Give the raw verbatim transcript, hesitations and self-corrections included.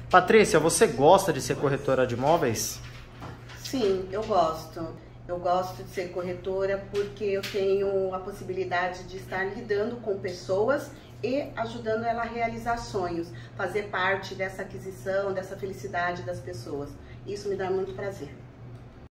Patrícia, você gosta de ser corretora de imóveis? Sim, eu gosto. Eu gosto de ser corretora porque eu tenho a possibilidade de estar lidando com pessoas e ajudando ela a realizar sonhos, fazer parte dessa aquisição, dessa felicidade das pessoas. Isso me dá muito prazer.